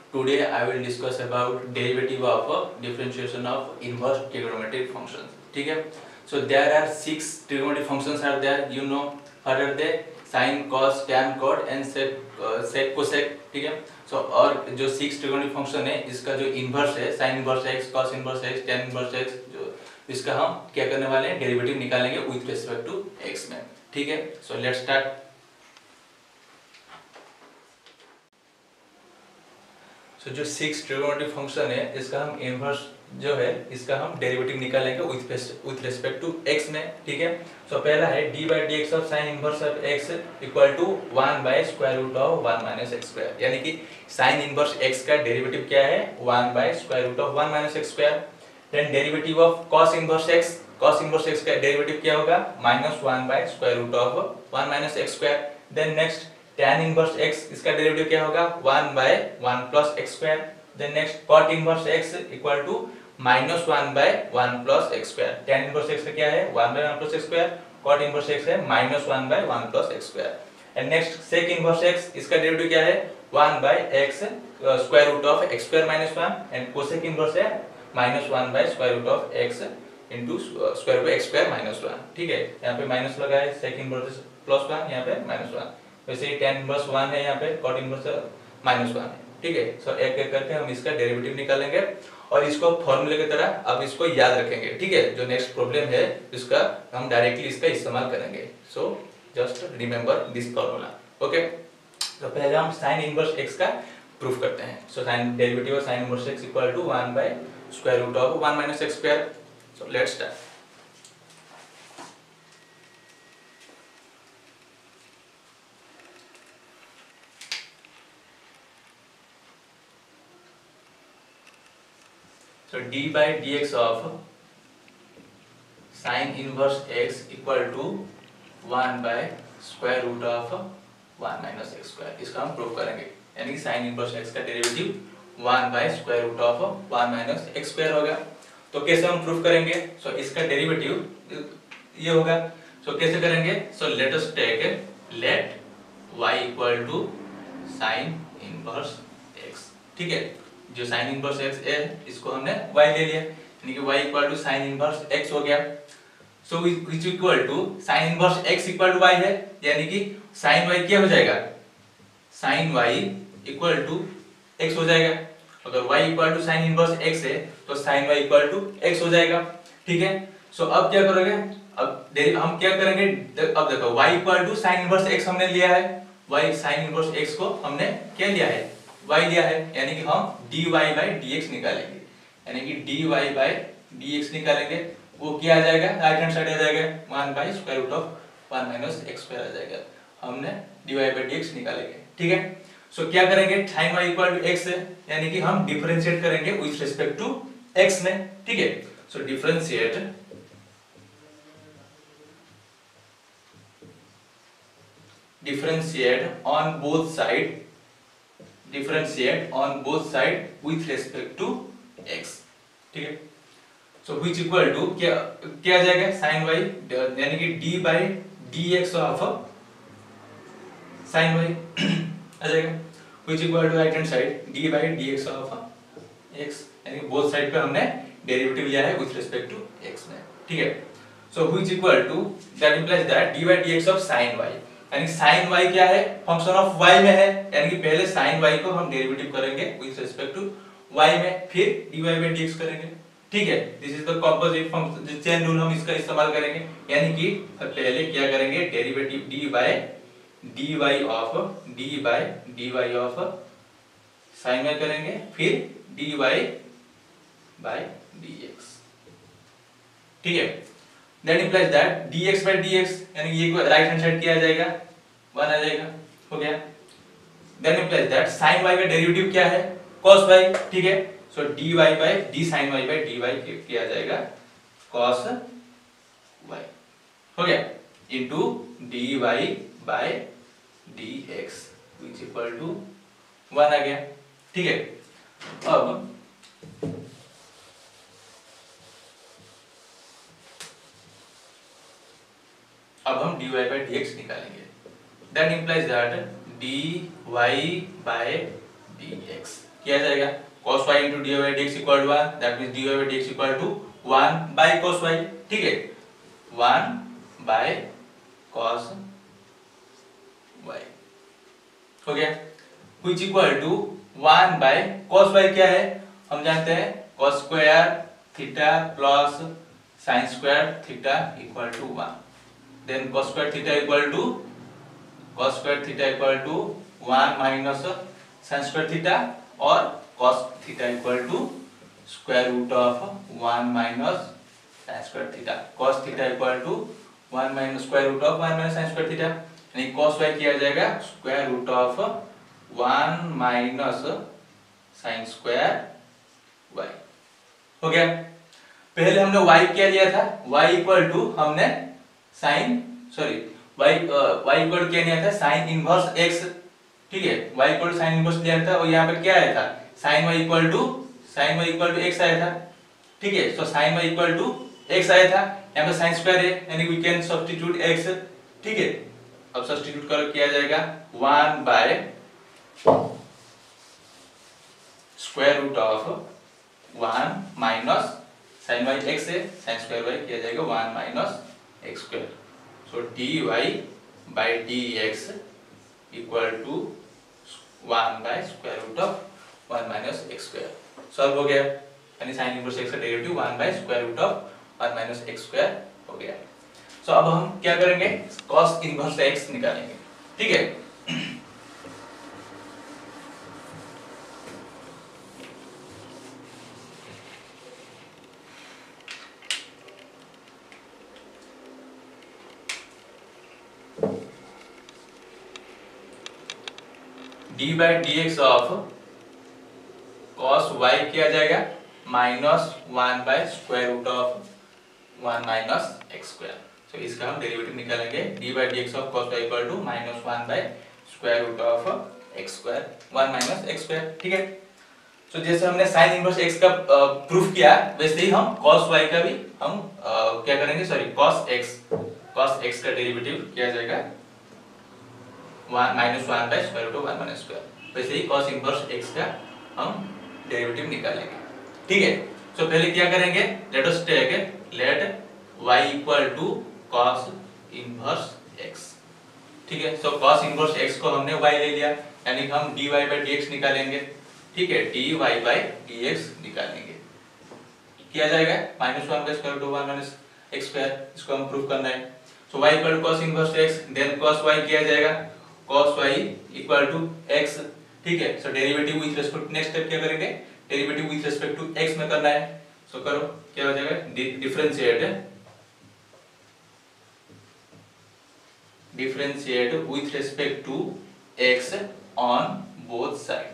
Today I will discuss about derivative of differentiation of inverse trigonometric functions. ठीक है. So there are 6 trigonometric functions are there. You know what are they? Sin, cos, tan, cot and sec, cosec. ठीक है. So और जो 6 trigonometric function है इसका जो inverse है sin inverse x, cos inverse x, tan inverse x, जो इसका हम क्या करने वाले हैं डेरिवेटिव निकालेंगे विथ रेस्पेक्ट टू x में. ठीक है. So let's start. तो जो 6 ट्रिगोनोमेट्रिक फंक्शन है इसका हम इनवर्स जो है इसका हम डेरिवेटिव निकालेंगे विथ रिस्पेक्ट टू x में. ठीक है. सो पहला है d/dx of sin inverse of x equal to 1 by square root of 1 minus x square. यानी कि sin इनवर्स x का डेरिवेटिव क्या है 1 by square root of 1 minus x square. Then derivative of cos inverse x का derivative क्या होगा -1 by square root of 1 minus x square. Then next tan inverse x इसका derivative क्या होगा 1 by 1 plus x square. Then next cot inverse x equal to -1 by 1 plus x square. tan inverse x का क्या है 1 by 1 plus x square. cot inverse x है -1 by 1 plus x square. And next sec inverse x इसका derivative क्या है 1 by x square root of x square minus 1. And cosec inverse है -1 by square root of x into square root x square minus 1. ठीक है. यहाँ पे minus लगा है sec इनवर्स +1 यहाँ पे -1. वैसे ही tan इनवर्स 1 है यहाँ पे cot इनवर्स -1 है. ठीक है. सो एक एक करके हम इसका डेरिवेटिव निकालेंगे और इसको फॉर्मूले की तरह अब इसको याद रखेंगे. ठीक है. जो नेक्स्ट प्रॉब्लम है इसका हम डायरेक्टली इसका इस्तेमाल करेंगे. So just remember this formula. Okay. तो पहले हम sin इनवर्स x का प्रूफ करते हैं. So sin derivative of sin inverse x equal to 1 by square root of 1 minus x square. So let's start. So d by dx of sin inverse x equal to 1 by square root of 1 minus x square. इसका हम prove करेंगे. यानी कि sin inverse x का derivative 1 by square root of 1 minus x square होगा. तो कैसे हम प्रूव करेंगे? So इसका डेरिवेटिव ये होगा. So कैसे करेंगे? So let us take let y equal to sin inverse x. ठीक है. जो sin इनवर्स x है इसको हमने y ले लिया. यानी कि y equal to sin inverse x हो गया. So which equal to sin inverse x equal to y है. यानी कि sin y क्या हो जाएगा sin y equal to x हो जाएगा. अगर y equal to sin inverse x है तो sin y equal to x हो जाएगा. ठीक है. सो अब क्या करोगे अब हम क्या करेंगे अब देखो y equal to sin inverse x हमने लिया है. y sin इनवर्स x को हमने क्या लिया है y लिया है. यानी कि हम dy by dx निकालेंगे. यानी कि dy by dx निकालेंगे. वो क्या आ जाएगा राइट हैंड साइड आ जाएगा 1 by square root of 1 minus x square आ जाएगा. हमने dy by dx निकालेंगे. ठीक है. सो क्या करेंगे sin y equal to x है. यानी कि हम डिफरेंशिएट करेंगे विथ रिस्पेक्ट टू x में. ठीक है. सो differentiate on both side with respect to x. ठीक है. सो which equal to क्या क्या आ जाएगा sin y यानी कि d by dx of sin y आ जाएगा. which equal to right hand side d by dx of x. यानी कि बोथ साइड पे हमने डेरिवेटिव लिया है विथ रिस्पेक्ट टू x में. ठीक है. सो which equal to that implies that d by dx of sin y. यानी sin y क्या है फंक्शन ऑफ y में है. यानी कि पहले sin y को हम डेरिवेटिव करेंगे विथ रिस्पेक्ट टू y में फिर dy by dx करेंगे. ठीक है. This is the composite function chain rule हम इसका इस्तेमाल करेंगे. यानी कि पहले क्या करेंगे derivative dy of sin y करेंगे फिर dy by dx. ठीक है. That implies that dx by dx यानी कि ये राइट हैंड साइड क्या आ जाएगा 1 आ जाएगा. हो गया. That implies that sin y का डेरिवेटिव क्या है cos y. ठीक है. सो dy by d sin y by dy क्या आ जाएगा cos y. हो गया. into dy by dx which equal to 1 आ गया. ठीक है. अब हम dy by dx निकालेंगे. That implies that dy by dx किया जाएगा cos y into dy by dx equal to 1, that means dy by dx equal to 1 by cos y, ठीक है 1 by cos y हो गया, which equal to 1 by cos y क्या है हम जानते हैं cos square theta plus sin square theta equal to 1, then cos square theta equal to 1 minus sin square theta और cos theta equal to square root of 1 minus sin square theta, cos theta equal to 1 minus square root of 1 minus sin square theta, यानी cos y किया जाएगा square root of 1 minus sin square y हो गया। पहले हमने y क्या लिया था, y equal to हमने sin y इक्वल क्या लिया था sin इनवर्स x, ठीक है y इक्वल sin इनवर्स लिया था और यहाँ पे क्या आया था sin y equal to x आया था, ठीक है so sin y equal to x आया था, यहाँ पे sin स्क्वायर है यानी वी कैन सब्स्टिट्यूट x, ठीक है अब सब्स्टिट्यूट कर किया जाएगा 1 by square root of 1 minus sin y x है sin स्क्वायर y किया जाएगा 1 minus x square, so dy by dx equal to 1 by square root of 1 minus x square, solve हो गया यानी sin इनवर्स x का derivative 1 by square root of 1 minus x square हो गया। सो अब हम क्या करेंगे cos इनवर्स x निकालेंगे, ठीक है d by dx of cos y किया जाएगा minus 1 by square root of 1 minus x square, so इसका हम डेरिवेटिव निकालेंगे d by dx of cos y equal to minus 1 by square root of x square 1 minus x square, ठीक है so जैसे हमने sin inverse x का proof किया वैसे ही हम cos y का भी हम क्या करेंगे cos x का डेरिवेटिव किया जाएगा 1 minus 1 by square root of 1 minus square, वैसे ही cos इनवर्स x का हम डेरिवेटिव निकालेंगे, ठीक है सो पहले क्या करेंगे let us take let y equal to cos inverse x, ठीक है सो cos इनवर्स x को हमने y ले लिया यानी हम dy by dx निकालेंगे, ठीक है dy by dx निकालेंगे किया जाएगा -1 by square root of 1 minus x square, इसको हम प्रूव करना है so y equal to cos inverse x then cos y किया जाएगा cos y equal to x, ठीक है so derivative with respect to next step क्या करेंगे derivative with respect to x में करना है, सो करो क्या हो जाएगा differentiate with respect to x on both side,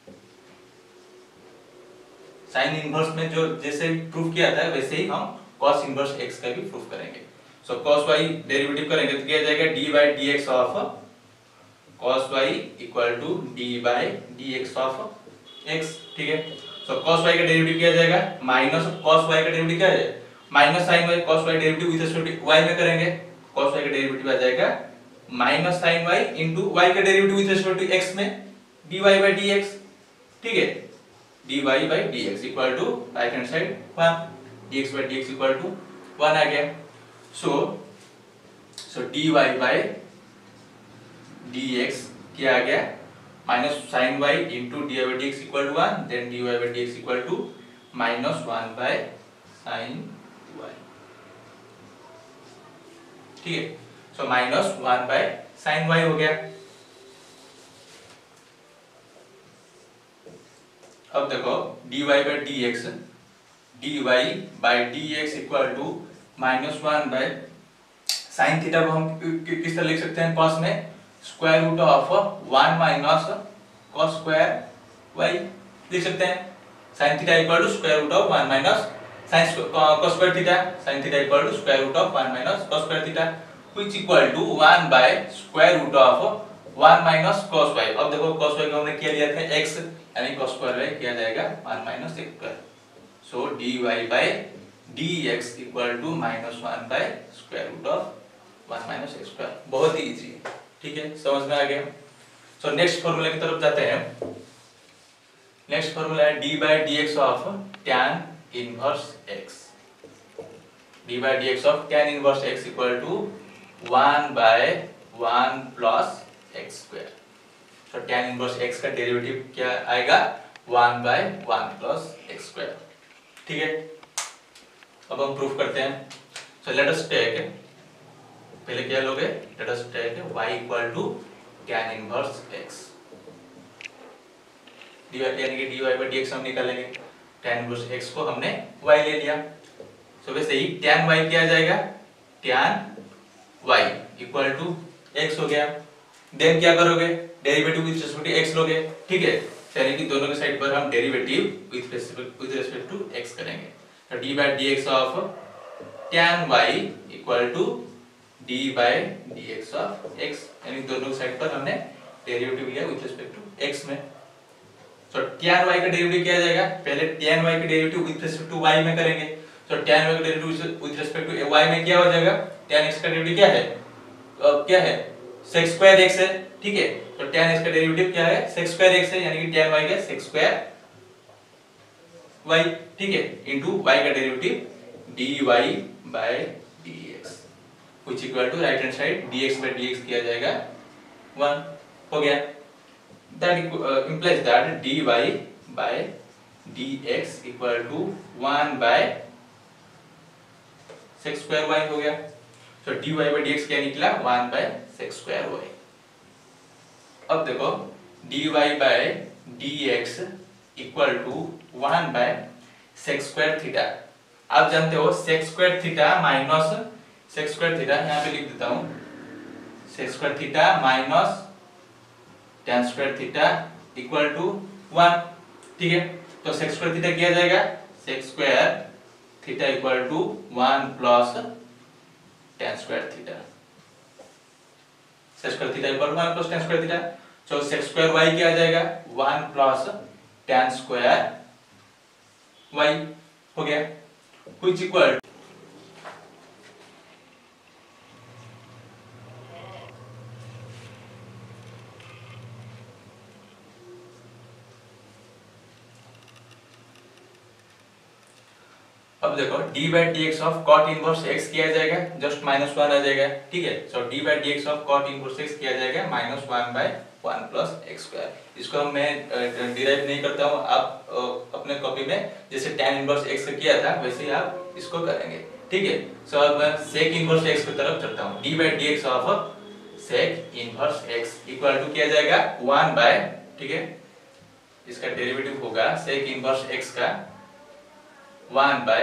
sine inverse में जो जैसे प्रूफ किया था वैसे ही हम cos इनवर्स x का भी प्रूफ करेंगे, सो cos y डेरिवेटिव करेंगे तो क्या जाएगा d by dx of cos y equal to d by dx of x, ठीक है सो cos y का डेरिवेटिव क्या जाएगा माइनस cos y का डेरिवेटिव क्या है minus sin y cos y derivative with respect to y में करेंगे cos y का डेरिवेटिव आ जाएगा minus sin y into y का derivative with respect to x में dy by dx, ठीक है dy by dx equal to right hand side 1 dx by dx equal to 1 आ गया, सो dy by dx क्या आ गया minus sin y into dy by dx equal to 1 then dy by dx equal to minus 1 by sin y, ठीक है सो minus 1 by sin y हो गया। अब देखो dy by dx equal to minus 1 by sin theta को हम किस तरह लिख सकते हैं cos में square root of 1 minus cos square y लिख सकते हैं sin theta equal to square root of 1 minus sin cos square theta sin theta equal to square root of 1 minus cos square theta which equal to 1 by square root of 1 minus cos y, अब देखो cos y को हमने क्या लिया था x यानी cos square y किया जाएगा 1 minus x square, so dy by dx equal to -1 by square root of 1 minus x square, बहुत ही इजी है, ठीक है समझ में आ गया। सो नेक्स्ट फॉर्मूला की तरफ जाते हैं नेक्स्ट फॉर्मूला है d by d x of tan inverse x. D by d x of tan inverse x equal to 1 by 1 plus x square. तो टैन इनवर्स एक्स का डेरिवेटिव क्या आएगा 1 by 1 plus x square. ठीक है, अब हम proof करते हैं। सो लेट अस टेक, पहले क्या लोगे, let us take y equal to tan inverse x। dy यानी कि dy बाय dx हम निकालेंगे, टैन इनवर्स x को हमने y ले लिया। सो वैसे ही टैन y क्या आ जाएगा, tan y equal to x हो गया। देन क्या करोगे, derivative with respect to x लोगे। ठीक है, यानी कि दोनों के साइड पर हम derivative with respect to x करेंगे। तो d by dx of tan y equal to d by dx of x, यानी दोनों साइड पर हमने डेरिवेटिव लिया विद रिस्पेक्ट टू x में। सो tan y का डेरिवेटिव क्या आ जाएगा, पहले tan y का derivative with respect to y में करेंगे। सो tan y का derivative with respect to y में क्या हो जाएगा, tan x का डेरिवेटिव क्या है, क्या है sec स्क्वायर x है। ठीक है, तो tan x का डेरिवेटिव क्या है, sec स्क्वायर x है, यानी कि tan y का sec स्क्वायर y। ठीक है, इनटू y का derivative dy by dx which equal to right hand side dx by dx किया जाएगा 1 हो गया। that implies that dy by dx equal to 1 by sec square y हो गया। तो dy by dx क्या निकला, 1 by sec square y। अब देखो dy by dx equal to 1 by sec square theta. आप जानते हो sec square theta minus sec square theta, यहाँ पे लिख देता हूँ, sec square theta minus tan square theta equal to 1। ठीक है, तो sec square थीटा क्या जाएगा, sec square theta equal to 1 plus tan square theta. sec square theta equal to 1 plus tan square theta. तो sec square y क्या आ जाएगा, 1 plus tan square y हो गया, which equal अब देखो d by dx of cot inverse x किया जाएगा, जस्ट -1 आ जाएगा। ठीक है, so d by dx of cot inverse x किया जाएगा -1 by 1 प्लस x स्क्वायर। इसको मैं डिराइव नहीं करता हूँ, आप अपने कॉपी में जैसे tan इनवर्स x किया था वैसे ही आप इसको करेंगे। ठीक है, सो अब मैं sec इनवर्स x की तरफ चलता हूँ। d by dx of sec inverse x equal to किया जाएगा 1 बाय, ठीक है, इसका डेरिवेटिव होगा sec इनवर्स x का 1 by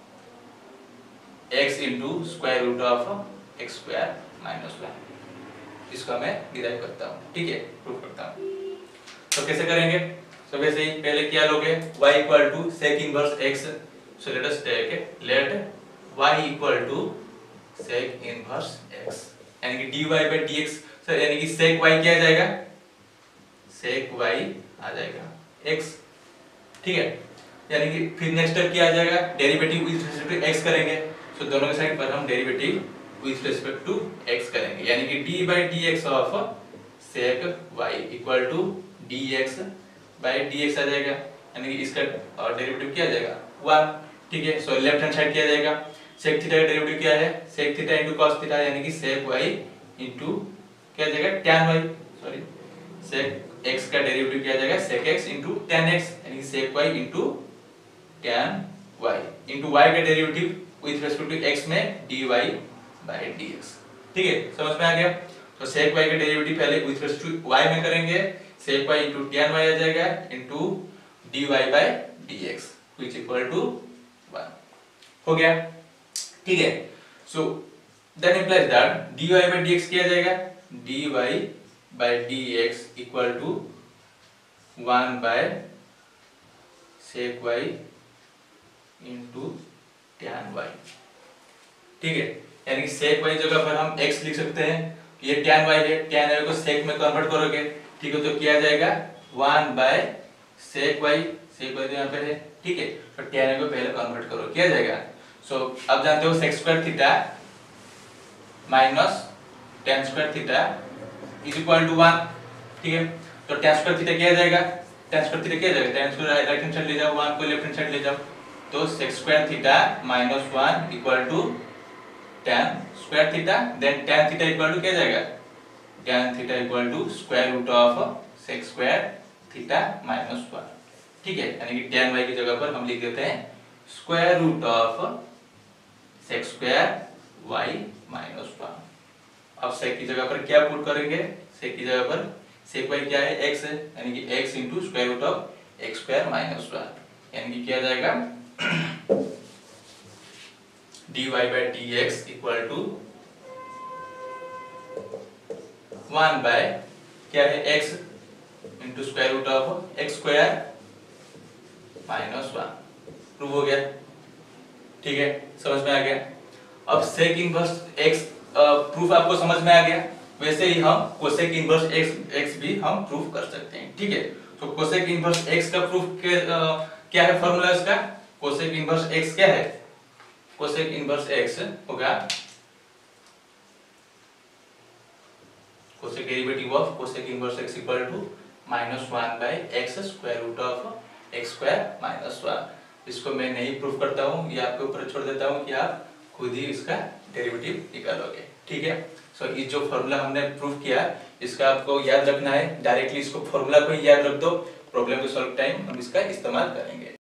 x into square root of x square minus 1। इसको मैं डिराइव करता हूँ। ठीक है, प्रूफ करता हूँ। तो कैसे करेंगे, तो वैसे ही पहले क्या लोगे, y equal to sec inverse x। So let us take let y equal to sec inverse x, यानी कि dy by dx। सर यानी कि sec y क्या आ जाएगा, sec y आ जाएगा x। ठीक है, यानी कि फिर नेक्स्ट स्टेप क्या आ जाएगा, derivative with respect to x करेंगे। तो दोनों के साइड पर हम derivative with respect to x करेंगे, यानी कि d by dx of sec y equal to dx by dx आ जाएगा, यानी कि इसका डेरिवेटिव क्या आ जाएगा 1। ठीक है, सो लेफ्ट हैंड साइड क्या आ जाएगा, sec थीटा का डेरिवेटिव क्या है, sec theta into cos theta, यानी कि sec y इनटू क्या आ जाएगा tan y, sorry sec x का डेरिवेटिव क्या आ जाएगा, sec x into tan x, यानी कि sec y into tan y into y का derivative with respect to x में dy by dx। ठीक है, समझ में आ गया। तो sec y का डेरिवेटिव पहले विद रिस्पेक्ट टू y में करेंगे, sec y into tan y आ जाएगा into dy by dx which equal to 1 हो गया। ठीक है, so that implies that dy by dx क्या आ जाएगा, dy by dx equal to 1 by sec y into tan y। ठीक है, यानी कि sec y जगह पर हम x लिख सकते हैं, ये tan y है, tan y को sec में कन्वर्ट करोगे। ठीक है, तो क्या आ जाएगा 1 by sec y, sec y तो यहाँ पे है। ठीक है, तो tan y को पहले कन्वर्ट करो, क्या आ जाएगा, सो अब जानते हो sec square theta minus tan square theta is equal to 1। ठीक है, तो tan स्क्वायर थीटा क्या आ जाएगा, tan स्क्वायर थीटा क्या जाएगा, tan square right hand side ले जाओ, 1 को लेफ्ट हैंड साइड ले जाओ, तो sec square theta minus 1 equal to tan square theta, then tan theta equal to क्या जाएगा, tan theta equal to square root of sec square theta minus 1, ठीक है। यानी कि tan y की जगह पर हम लिख देते हैं square root of sec square y minus 1। अब sec की जगह पर क्या पुट करेंगे, sec की जगह पर sec y क्या है, x है, यानी कि x into square root of x square minus 1, यानी कि क्या जाएगा dy by dx equal to 1 by क्या है x into square root of x square minus 1। Prove हो गया, ठीक है, समझ में आ गया। अब सेक इनवर्स x प्रूफ आपको समझ में आ गया, वैसे ही हम कोसेक इनवर्स x भी हम प्रूफ कर सकते हैं, ठीक है। तो कोसेक इनवर्स x का प्रूफ क्या है, फॉर्मूला इसका, कोसेक इनवर्स x क्या है, कोसेक इनवर्स x होगा cosec derivative of cosec inverse x equal to -1 by x square root of x square minus 1। इसको मैं नहीं प्रूफ करता हूँ, ये आपके ऊपर छोड़ देता हूँ कि आप खुद ही इसका डेरिवेटिव निकालोगे, ठीक है। सो ये जो फॉर्मूला हमने प्रूफ किया इसका आपको याद रखना है, डायरेक्टली इसको फॉर्मूला को ही याद रख दो, प्रॉब्लम को सॉल्व टाइम हम इसका इस्तेमाल करेंगे।